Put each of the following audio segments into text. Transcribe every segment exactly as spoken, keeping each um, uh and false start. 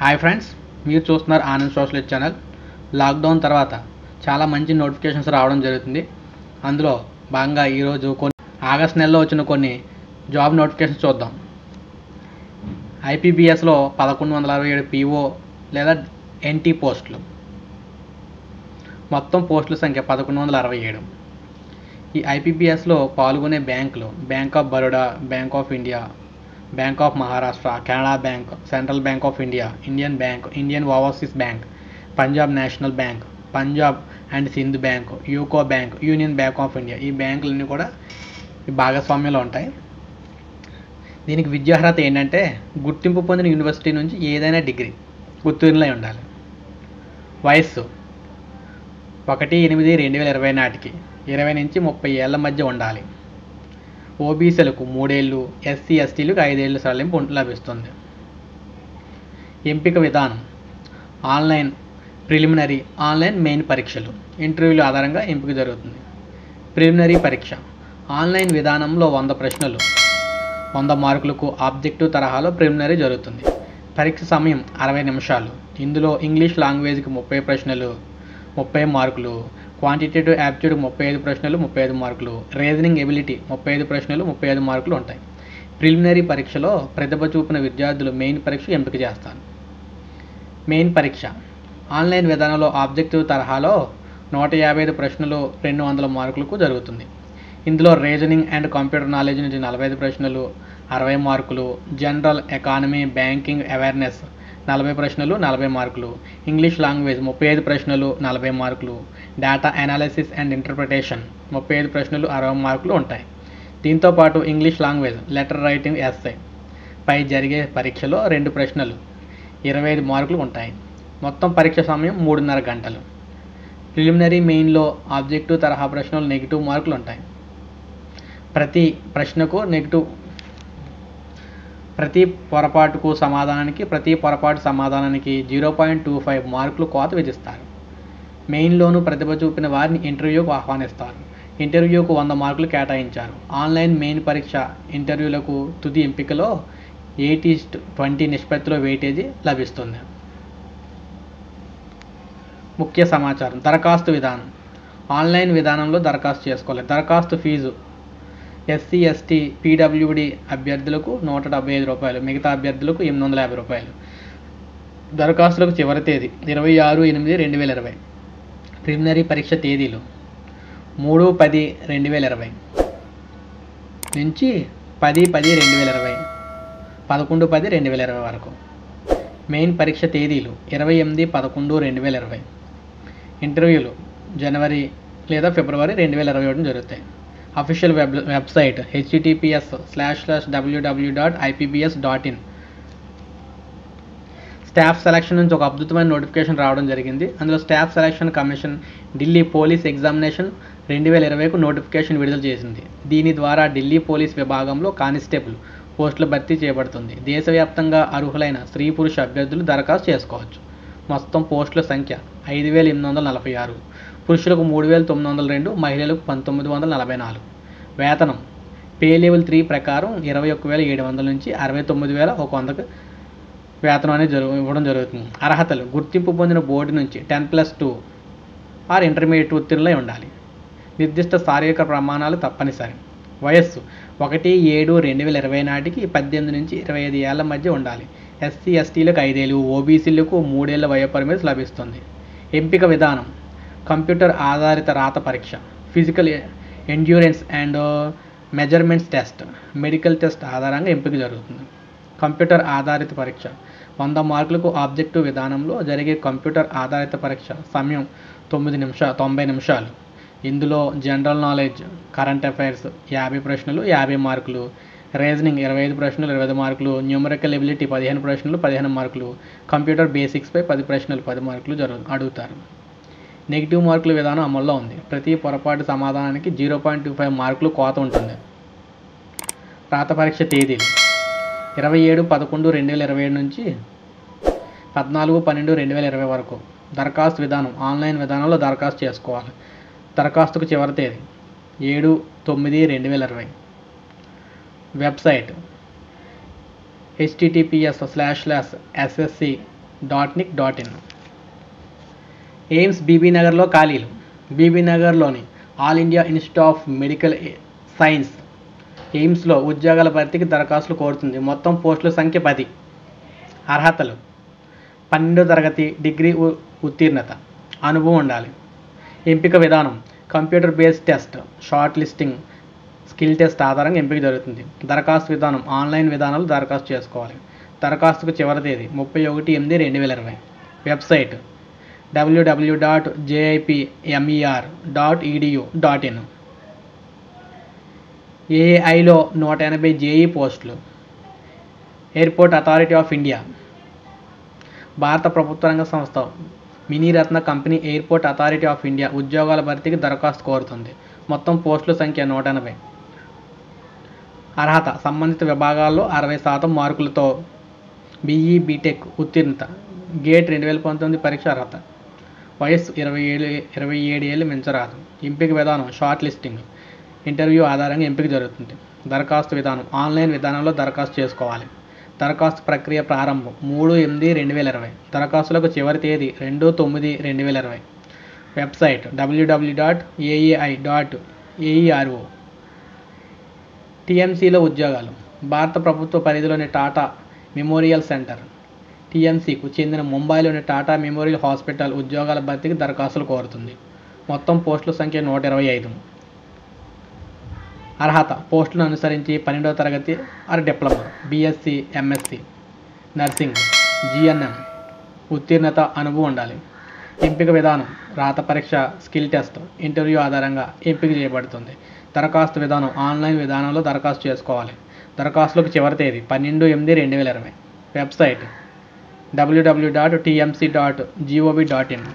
Hi friends, మీరు చూస్తున్నారు Anand social channel. Lockdown తర్వాత చాలా మంచి నోటిఫికేషన్స్ రావడం జరుగుతుంది. అందులో భాగంగా ఈరోజు కొన్ని ఆగస్ట్ నెలలో వచ్చిన కొన్ని జాబ్ నోటిఫికేషన్స్ చూద్దాం. ఐపీబీఎస్లో పదకొండు వందల అరవై ఏడు పీఓ లేదా ఎన్టీ పోస్టులు, మొత్తం పోస్టుల సంఖ్య పదకొండు వందల అరవై ఏడు. ఈ ఐపీబీఎస్లో పాల్గొనే బ్యాంకులు bank of Baroda, bank of India, bank of Maharashtra, Canara bank, central bank of India, Indian bank, Indian overseas bank, Punjab national bank, Punjab and Sindh bank, UCO bank, union bank of India. ఈ బ్యాంకులన్నీ కూడా ఈ భాగస్వామ్యంలో ఉంటాయి. దీనికి విద్యార్హత ఏంటంటే గుర్తింపు పొందిన యూనివర్సిటీ నుంచి ఏదైనా డిగ్రీ ఉత్తీర్ణులై ఉండాలి. వయస్సు ఒకటి ఎనిమిది రెండు వేల ఇరవై నాటికి ఇరవై నుంచి ముప్పై ఏళ్ల మధ్య ఉండాలి. ఓబీసీలకు మూడేళ్ళు, ఎస్సీ ఎస్టీలకు ఐదేళ్ళు సడలింపు లభిస్తుంది. ఎంపిక విధానం ఆన్లైన్ ప్రిలిమినరీ, ఆన్లైన్ మెయిన్ పరీక్షలు, ఇంటర్వ్యూల ఆధారంగా ఎంపిక జరుగుతుంది. ప్రిలిమినరీ పరీక్ష ఆన్లైన్ విధానంలో వంద ప్రశ్నలు, వంద మార్కులకు ఆబ్జెక్టివ్ తరహాలో ప్రిలిమినరీ జరుగుతుంది. పరీక్ష సమయం అరవై నిమిషాలు. ఇందులో ఇంగ్లీష్ లాంగ్వేజ్కి ముప్పై ప్రశ్నలు, ముప్పై మార్కులు, క్వాంటిటేటివ్ యాప్టిట్యూడ్ ముప్పై ఐదు ప్రశ్నలు, ముప్పై ఐదు మార్కులు, రీజనింగ్ ఎబిలిటీ ముప్పై ఐదు ప్రశ్నలు, ముప్పై ఐదు మార్కులు ఉంటాయి. ప్రిలిమినరీ పరీక్షలో ప్రతిభ చూపిన విద్యార్థులు మెయిన్ పరీక్ష ఎంపిక చేస్తారు. మెయిన్ పరీక్ష ఆన్లైన్ విధానంలో ఆబ్జెక్టివ్ తరహాలో నూట యాభై ఐదు ప్రశ్నలు, రెండు వందల మార్కులకు జరుగుతుంది. ఇందులో రీజనింగ్ అండ్ కంప్యూటర్ నాలెడ్జ్ నుంచి నలభై ఐదు ప్రశ్నలు, అరవై మార్కులు, జనరల్ ఎకానమీ, బ్యాంకింగ్ అవేర్నెస్ నలభై ప్రశ్నలు, నలభై మార్కులు, ఇంగ్లీష్ లాంగ్వేజ్ ముప్పై ఐదు ప్రశ్నలు, నలభై మార్కులు, డేటా అనాలిసిస్ అండ్ ఇంటర్ప్రిటేషన్ ముప్పై ఐదు ప్రశ్నలు, అరవై మార్కులు ఉంటాయి. దీంతోపాటు English language, letter writing, essay పై జరిగే పరీక్షలో రెండు ప్రశ్నలు, ఇరవై ఐదు మార్కులు ఉంటాయి. మొత్తం పరీక్ష సమయం మూడున్నర గంటలు. ప్రిలిమినరీ మెయిన్లో ఆబ్జెక్టివ్ తరహా ప్రశ్నలు నెగిటివ్ మార్కులు ఉంటాయి. ప్రతి ప్రశ్నకు నెగిటివ్ ప్రతి పొరపాటుకు సమాధానానికి ప్రతి పొరపాటు సమాధానానికి జీరో పాయింట్ టూ ఫైవ్ మార్కులు కోత విధిస్తారు. మెయిన్లోనూ ప్రతిభ చూపిన వారిని ఇంటర్వ్యూకు ఆహ్వానిస్తారు. ఇంటర్వ్యూకు వంద మార్కులు కేటాయించారు. ఆన్లైన్ మెయిన్ పరీక్ష ఇంటర్వ్యూలకు తుది ఎంపికలో ఎయిటీ ట్వంటీ నిష్పత్తిలో వెయిటేజీ లభిస్తుంది. ముఖ్య సమాచారం దరఖాస్తు విధానం ఆన్లైన్ విధానంలో దరఖాస్తు చేసుకోవాలి. దరఖాస్తు ఫీజు ఎస్సీ ఎస్టీ పీడబ్ల్యూడి అభ్యర్థులకు నూట డెబ్బై ఐదు రూపాయలు, మిగతా అభ్యర్థులకు ఎనిమిది వందల యాభై రూపాయలు. దరఖాస్తులకు చివరి తేదీ ఇరవై ఆరు ఎనిమిది రెండు వేల ఇరవై. ప్రిలిమినరీ పరీక్ష తేదీలు మూడు పది రెండు వేల ఇరవై నుంచి పది పది రెండు వేల ఇరవై, పదకొండు పది రెండు వేల ఇరవై వరకు. మెయిన్ పరీక్ష తేదీలు ఇరవై ఎనిమిది పదకొండు రెండు వేల ఇరవై. ఇంటర్వ్యూలు జనవరి లేదా ఫిబ్రవరి రెండు వేల ఇరవై ఒకటి జరుగుతాయి. Official web website HTTPS slash slash WW dot IBPS dot in. Staff selection నుంచి ఒక అద్భుతమైన నోటిఫికేషన్ రావడం జరిగింది. అందులో staff selection commission Delhi police examination రెండు వేల ఇరవైకు నోటిఫికేషన్ విడుదల చేసింది. దీని ద్వారా ఢిల్లీ పోలీస్ విభాగంలో కానిస్టేబుల్ పోస్టుల భర్తీ చేయబడుతుంది. దేశవ్యాప్తంగా అర్హులైన స్త్రీ పురుష అభ్యర్థులు దరఖాస్తు చేసుకోవచ్చు. మొత్తం పోస్టుల సంఖ్య ఐదు వేల ఎనిమిది వందల నలభై ఆరు. పురుషులకు మూడు వేల తొమ్మిది వందల రెండు, మహిళలకు పంతొమ్మిది వందల నలభై నాలుగు. వేతనం పే లెవెల్ త్రీ ప్రకారం ఇరవై ఒక్క వేల ఏడు వందల నుంచి అరవై తొమ్మిది వేల ఒక వందకు వేతనం అనేది జరుగు ఇవ్వడం జరుగుతుంది. అర్హతలు గుర్తింపు పొందిన బోర్డు నుంచి ten plus two or intermediate ఉత్తీర్ణులై ఉండాలి. నిర్దిష్ట శారీరక ప్రమాణాలు తప్పనిసరి. వయస్సు ఒకటి ఏడు రెండు వేల ఇరవై నాటికి పద్దెనిమిది నుంచి ఇరవై ఐదు ఏళ్ల మధ్య ఉండాలి. ఎస్సీ ఎస్టీలకు ఐదేళ్ళు, ఓబీసీలకు మూడేళ్ల వయోపరిమితి లభిస్తుంది. ఎంపిక విధానం కంప్యూటర్ ఆధారిత రాత పరీక్ష, physical endurance and measurements test, medical test ఆధారంగా ఎంపిక జరుగుతుంది. కంప్యూటర్ ఆధారిత పరీక్ష వంద మార్కులకు ఆబ్జెక్టివ్ విధానంలో జరిగే కంప్యూటర్ ఆధారిత పరీక్ష సమయం తొమ్మిది నిమిషా తొంభై నిమిషాలు. ఇందులో జనరల్ నాలెడ్జ్, కరెంట్ అఫైర్స్ యాభై ప్రశ్నలు, యాభై మార్కులు, రీజనింగ్ ఇరవై ఐదు ప్రశ్నలు, ఇరవై ఐదు మార్కులు, న్యూమరికల్ ఎబిలిటీ పదిహేను ప్రశ్నలు, పదిహేను మార్కులు, కంప్యూటర్ బేసిక్స్పై పది ప్రశ్నలు, పది మార్కులు జరుగు అడుగుతారు. నెగిటివ్ మార్కుల విధానం అమల్లో ఉంది. ప్రతి పొరపాటు సమాధానానికి జీరో పాయింట్ టూ ఫైవ్ మార్కులు కోత ఉంటుంది. రాత పరీక్ష తేదీలు ఇరవై ఏడు పదకొండు రెండు వేల ఇరవై ఏడు నుంచి పద్నాలుగు పన్నెండు రెండు వేల ఇరవై వరకు. దరఖాస్తు విధానం ఆన్లైన్ విధానంలో దరఖాస్తు చేసుకోవాలి. దరఖాస్తుకు చివరి తేదీ ఏడు తొమ్మిది రెండు వేల ఇరవై. Website HTTPS slash slash SSC dot Nick dot in. AIIMS బీబీ నగర్లో ఖాళీలు. బీబీ నగర్లోని all India institute of medical science ఎయిమ్స్లో ఉద్యోగాల భర్తీకి దరఖాస్తులు కోరుతుంది. మొత్తం పోస్టుల సంఖ్య పది. అర్హతలు: పన్నెండో తరగతి, డిగ్రీ ఉ- ఉత్తీర్ణత, అనుభవం ఉండాలి. ఎంపిక విధానం: computer based test, shortlisting, skill test ఆధారంగా ఎంపిక జరుగుతుంది. దరఖాస్తు విధానం: ఆన్లైన్ విధానంలో దరఖాస్తు చేసుకోవాలి. దరఖాస్తుకు చివరి తేదీ ముప్పై ఒకటి ఎనిమిది రెండు వేల ఇరవై. Website WW dot JIPMER dot EDU dot in. ఏఐలో నూట ఎనభై జేఈ పోస్టులు. ఎయిర్పోర్ట్ అథారిటీ ఆఫ్ ఇండియా భారత ప్రభుత్వ రంగ సంస్థ Miniratna company airport authority of India ఉద్యోగాల భర్తీకి దరఖాస్తు కోరుతుంది. మొత్తం పోస్టుల సంఖ్య నూట ఎనభై. అర్హత: సంబంధిత విభాగాల్లో అరవై శాతం మార్కులతో బీఈ బీటెక్ ఉత్తీర్ణత. గేట్ రెండు వేల పంతొమ్మిది పరీక్ష అర్హత. వయస్సు ఇరవై ఏడు ఇరవై ఏడు ఏళ్ళు మించరాదు. ఎంపిక విధానం: షార్ట్ లిస్టింగ్, ఇంటర్వ్యూ ఆధారంగా ఎంపిక జరుగుతుంది. దరఖాస్తు విధానం: ఆన్లైన్ విధానంలో దరఖాస్తు చేసుకోవాలి. దరఖాస్తు ప్రక్రియ ప్రారంభం మూడు ఎనిమిది రెండు వేల ఇరవై. దరఖాస్తులకు చివరి తేదీ రెండు తొమ్మిది రెండు వేల ఇరవై. Website WW dot AAI dot aero. టీఎంసీలో ఉద్యోగాలు. భారత ప్రభుత్వ పరిధిలోని టాటా మెమోరియల్ సెంటర్ టీఎంసీకు చెందిన ముంబైలోని టాటా మెమోరియల్ హాస్పిటల్ ఉద్యోగాల భర్తీకి దరఖాస్తులు కోరుతుంది. మొత్తం పోస్టుల సంఖ్య నూట ఇరవై ఐదు. అర్హత: పోస్టులను అనుసరించి పన్నెండవ తరగతి or diploma, BSc, MSc, nursing, GNM ఉత్తీర్ణత, అనుభవం ఉండాలి. ఎంపిక విధానం: రాత పరీక్ష, స్కిల్ టెస్ట్, ఇంటర్వ్యూ ఆధారంగా ఎంపిక చేయబడుతుంది. దరఖాస్తు విధానం: ఆన్లైన్ విధానంలో దరఖాస్తు చేసుకోవాలి. దరఖాస్తులకు చివరి తేదీ పన్నెండు ఎనిమిది రెండు వేల ఇరవై. Website WW dot TMC dot gov dot in.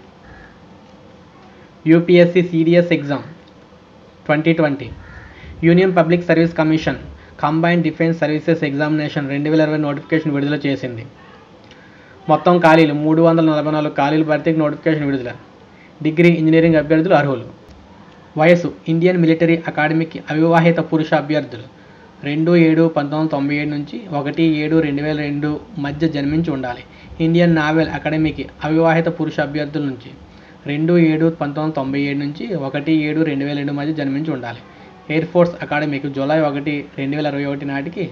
UPSC CDS exam twenty twenty. Union public service commission combined defence services examination రెండు వేల ఇరవై నోటిఫికేషన్ విడుదల చేసింది. మొత్తం ఖాళీలు మూడు వందల నలభై నాలుగు ఖాళీలు భర్తీకి నోటిఫికేషన్ విడుదల. డిగ్రీ, ఇంజనీరింగ్ అభ్యర్థులు అర్హులు. వయసు: ఇండియన్ మిలిటరీ అకాడమీకి అవివాహిత పురుష అభ్యర్థులు రెండు ఏడు పంతొమ్మిది వందల తొంభై ఏడు నుంచి ఒకటి ఏడు రెండు వేల రెండు మధ్య జన్మించి ఉండాలి. ఇండియన్ నావల్ అకాడమీకి అవివాహిత పురుష అభ్యర్థుల నుంచి రెండు ఏడు పంతొమ్మిది వందల తొంభై ఏడు నుంచి ఒకటి ఏడు రెండు వేల రెండు మధ్య జన్మించి ఉండాలి. ఎయిర్ ఫోర్స్ అకాడమీకి జూలై ఒకటి రెండు వేల ఇరవై ఒకటి నాటికి.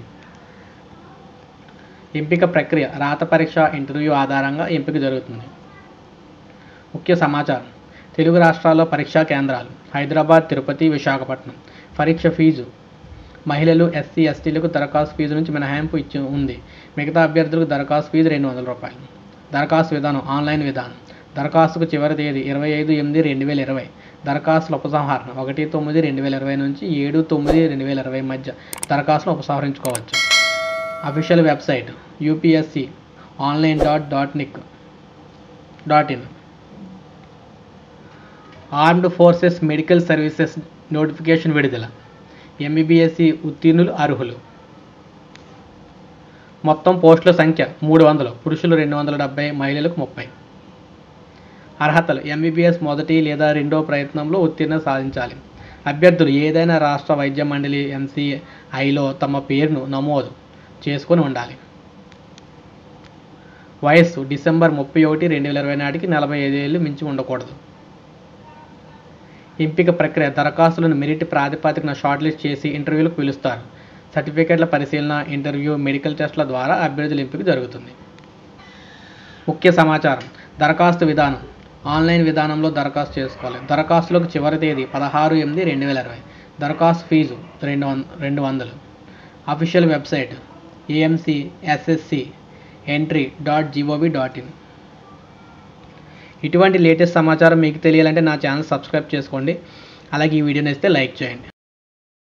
ఎంపిక ప్రక్రియ: రాత పరీక్ష, ఇంటర్వ్యూ ఆధారంగా ఎంపిక జరుగుతుంది. ముఖ్య సమాచారం: తెలుగు రాష్ట్రాల్లో పరీక్షా కేంద్రాలు హైదరాబాద్, తిరుపతి, విశాఖపట్నం. పరీక్ష ఫీజు: మహిళలు, ఎస్సీ ఎస్టీలకు దరఖాస్తు ఫీజు నుంచి మినహాయింపు ఇచ్చి ఉంది. మిగతా అభ్యర్థులకు దరఖాస్తు ఫీజు రెండు వందల రూపాయలు. దరఖాస్తు విధానం: ఆన్లైన్ విధానం. దరఖాస్తుకు చివరి తేదీ ఇరవై ఐదు ఎనిమిది రెండు వేల ఇరవై. దరఖాస్తుల ఉపసంహరణ ఒకటి తొమ్మిది రెండు వేల ఇరవై నుంచి ఏడు తొమ్మిది రెండు వేల ఇరవై మధ్య దరఖాస్తులు ఉపసంహరించుకోవచ్చు. Official website UPSC online dot dot Nick dot in. Armed forces medical services notification విడుదల. ఎంబీబీఎస్సీ ఉత్తీర్ణులు అర్హులు. మొత్తం పోస్టుల సంఖ్య మూడు వందలు. పురుషులు రెండు వందల డెబ్బై, మహిళలకు ముప్పై. అర్హతలు: ఎంబీబీఎస్ మొదటి లేదా రెండో ప్రయత్నంలో ఉత్తీర్ణత సాధించాలి. అభ్యర్థులు ఏదైనా రాష్ట్ర వైద్య మండలి ఎంసీఐలో తమ పేరును నమోదు చేసుకొని ఉండాలి. వయస్సు: డిసెంబర్ ముప్పై ఒకటి రెండు వేల ఇరవై నాటికి నలభై ఐదు ఏళ్ళు మించి ఉండకూడదు. ఎంపిక ప్రక్రియ: దరఖాస్తులను మెరిట్ ప్రాతిపదికన షార్ట్ లిస్ట్ చేసి ఇంటర్వ్యూలకు పిలుస్తారు. సర్టిఫికేట్ల పరిశీలన, ఇంటర్వ్యూ, మెడికల్ టెస్టుల ద్వారా అభ్యర్థుల ఎంపిక జరుగుతుంది. ముఖ్య సమాచారం: దరఖాస్తు విధానం: ఆన్లైన్ విధానంలో దరఖాస్తు చేసుకోవాలి. దరఖాస్తులకు చివరి తేదీ పదహారు ఎనిమిది రెండు వేల ఇరవై. దరఖాస్తు ఫీజు రెండు వంద రెండు వందలు. Official website AMC SSC entry dot gov dot in. ఇటువంటి లేటెస్ట్ సమాచారం మీకు తెలియాలంటే నా ఛానల్ సబ్స్క్రైబ్ చేసుకోండి. అలాగే ఈ వీడియోని ఇస్తే లైక్ చేయండి.